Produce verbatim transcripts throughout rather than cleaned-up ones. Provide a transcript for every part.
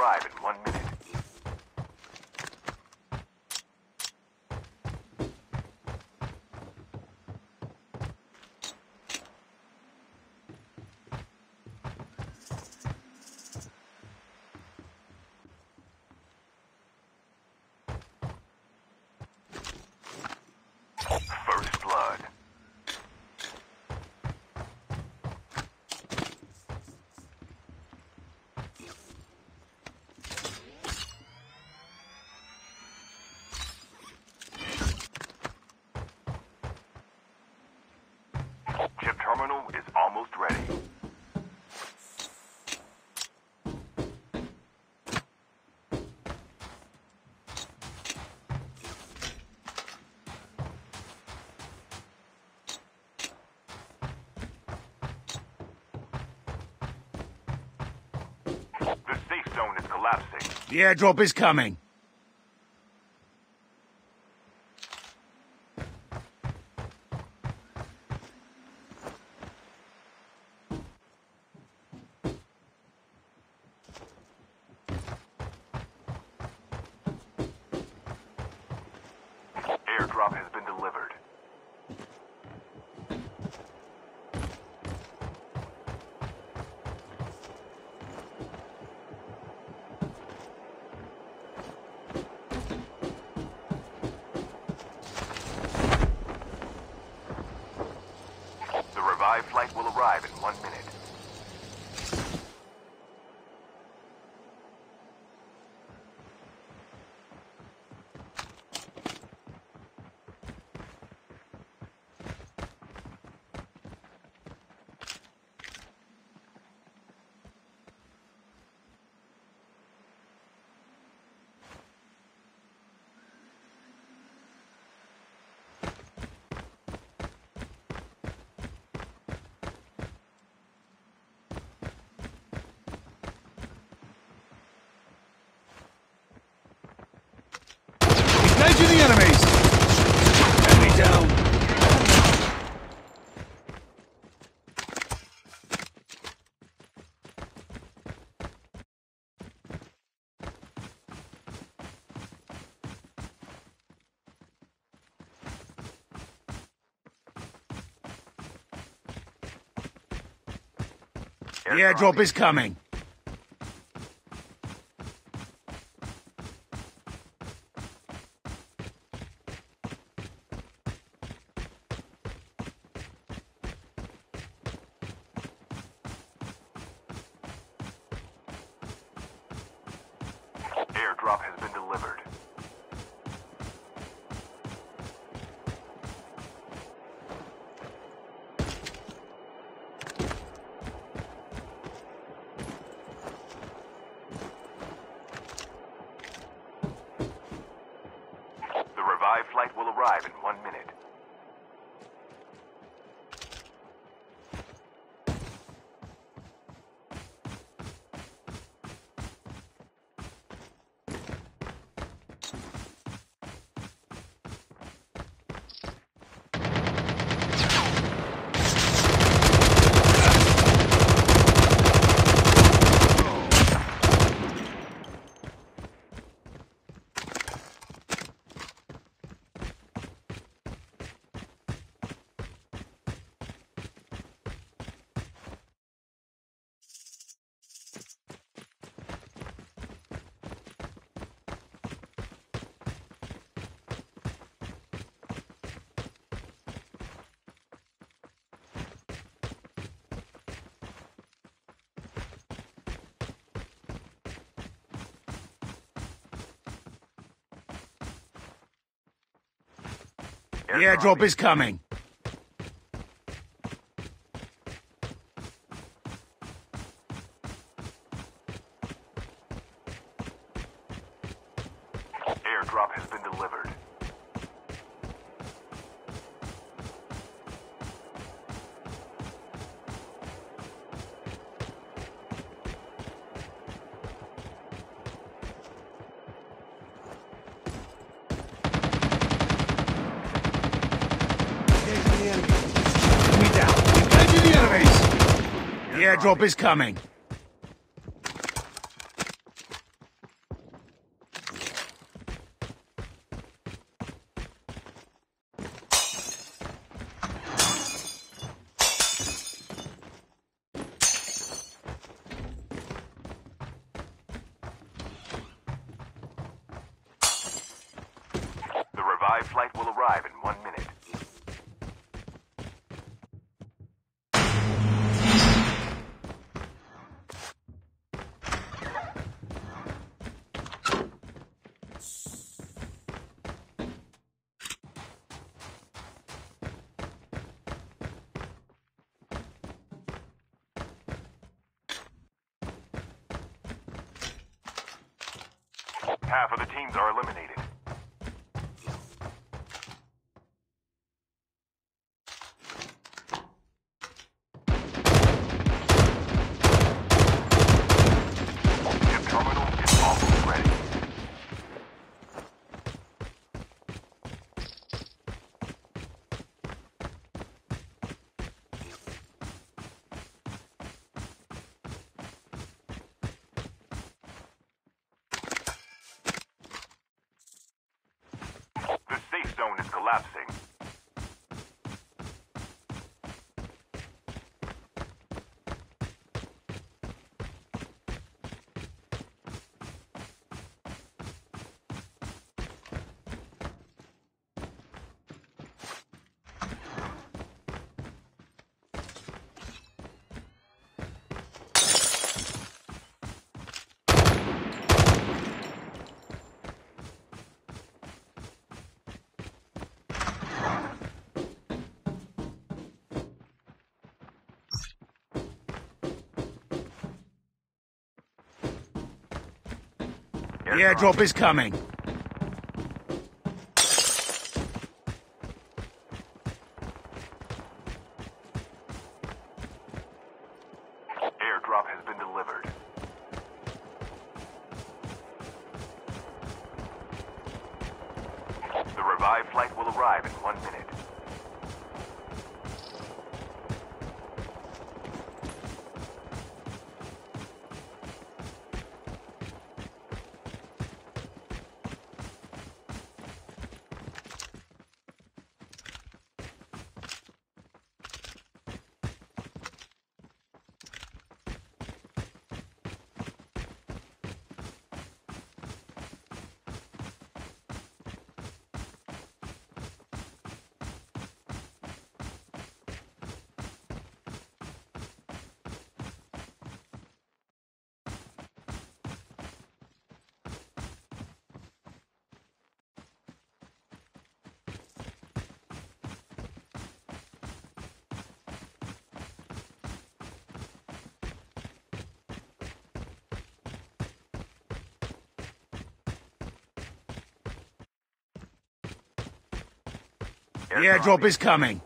arrive in one minute. First blood. Chip terminal is almost ready. The safe zone is collapsing. The airdrop is coming. Airdrop has been delivered. The revived flight will arrive in one minute. Engaging the enemies! Enemy down! The airdrop is coming. Airdrop has been delivered. The revived flight will arrive in one minute. The airdrop is coming. Airdrop has been delivered. Enemy down. Engaging the enemies. The airdrop is coming. Half of the teams are eliminated. Chip terminal is almost ready. The safe zone is collapsing. The airdrop is coming. Airdrop has been delivered. The revived flight will arrive in one minute. The airdrop is coming.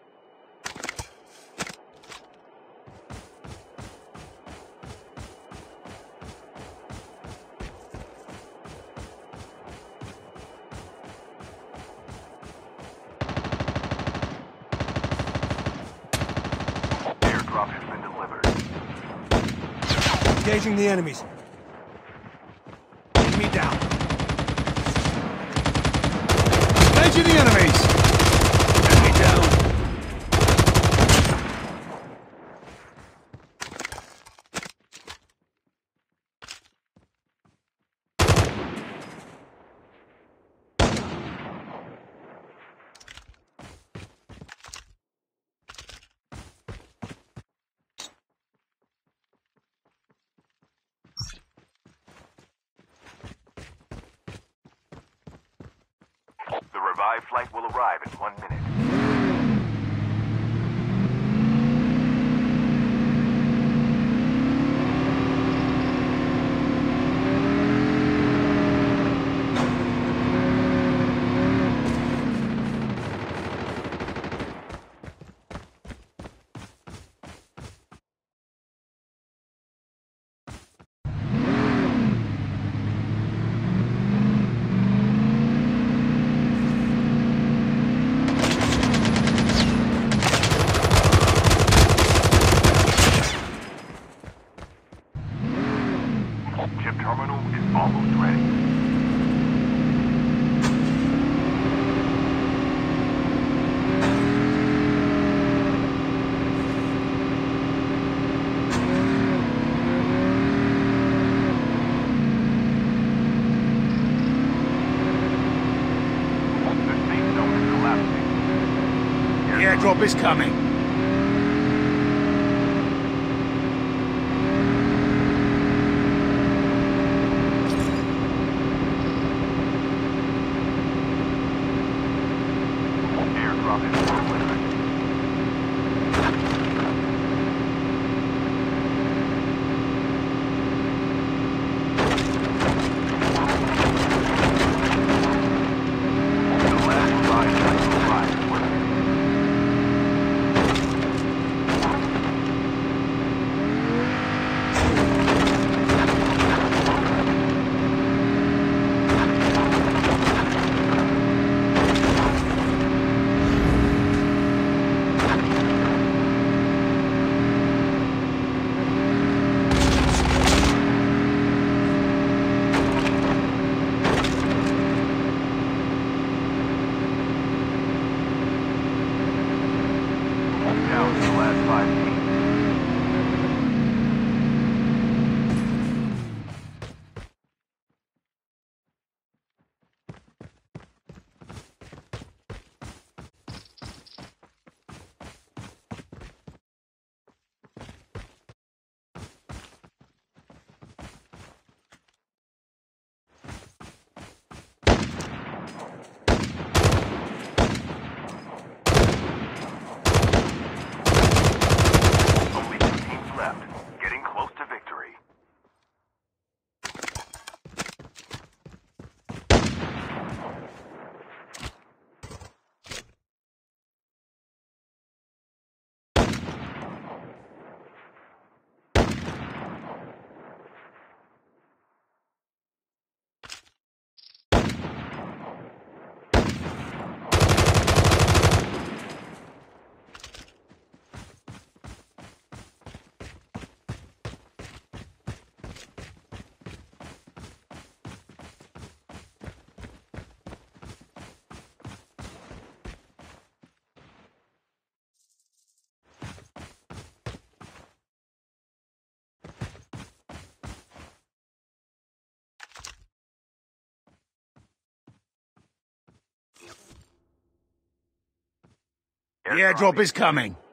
Airdrop has been delivered. Engaging the enemies. Enemy down. Engaging the enemies. Enemy down. The revived flight will arrive in one minute. Chip terminal is almost ready. The safe zone is collapsing. The airdrop is coming. Airdrop is delivered. last five teams. Only two teams left. Getting close to victory. The airdrop is coming.